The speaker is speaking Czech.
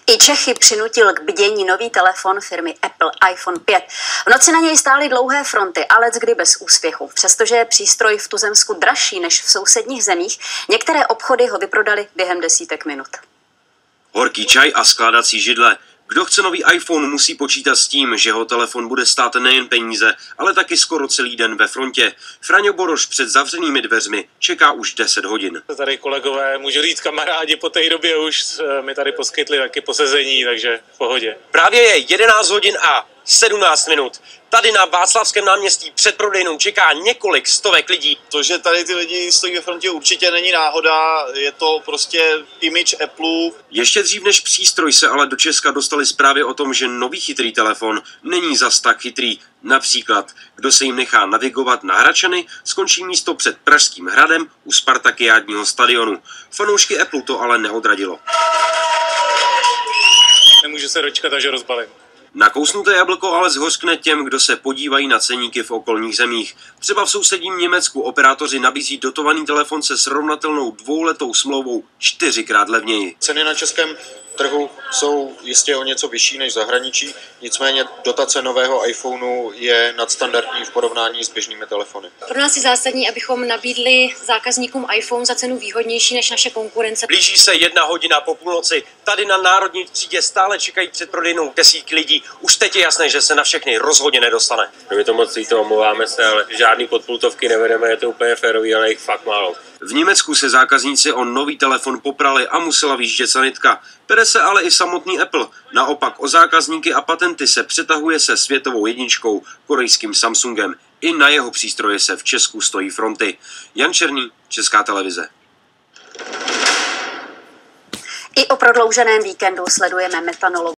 I Čechy přinutil k bdění nový telefon firmy Apple iPhone 5. V noci na něj stály dlouhé fronty, ale leckdy bez úspěchu. Přestože je přístroj v tuzemsku dražší než v sousedních zemích, některé obchody ho vyprodaly během desítek minut. Horký čaj a skládací židle. Kdo chce nový iPhone, musí počítat s tím, že ho telefon bude stát nejen peníze, ale taky skoro celý den ve frontě. Fraňo Boroš před zavřenými dveřmi čeká už 10 hodin. Tady kolegové, můžu říct kamarádi, po té době už mi tady poskytli taky posezení, takže v pohodě. Právě je 11 hodin a 17 minut. Tady na Václavském náměstí před prodejnou čeká několik stovek lidí. To, že tady ty lidi stojí ve frontě, určitě není náhoda, je to prostě image Apple. Ještě dřív než přístroj se ale do Česka dostali zprávy o tom, že nový chytrý telefon není zas tak chytrý. Například, kdo se jim nechá navigovat na Hradčany, skončí místo před Pražským hradem u Spartakiádního stadionu. Fanoušky Apple to ale neodradilo. Nemůžu se dočkat, až rozbalím. Nakousnuté jablko ale zhořkne těm, kdo se podívají na ceníky v okolních zemích. Třeba v sousedním Německu operátoři nabízí dotovaný telefon se srovnatelnou dvouletou smlouvou 4krát levněji. Ceny na českém trhu jsou jistě o něco vyšší než v zahraničí, nicméně dotace nového iPhoneu je nadstandardní v porovnání s běžnými telefony. Pro nás je zásadní, abychom nabídli zákazníkům iPhone za cenu výhodnější než naše konkurence. Blíží se 1 hodina po půlnoci. Tady na Národní třídě stále čekají před prodejnou desítky lidí. Už teď je jasné, že se na všechny rozhodně nedostane. My to moc líto, omlouváme se, ale žádný podpultovky nevedeme, je to úplně férový, ale jich fakt málo. V Německu se zákazníci o nový telefon poprali a musela vyjíždět sanitka. Pere se ale i samotný Apple. Naopak o zákazníky a patenty se přetahuje se světovou jedničkou, korejským Samsungem. I na jeho přístroje se v Česku stojí fronty. Jan Černý, Česká televize. I o prodlouženém víkendu sledujeme metanolovou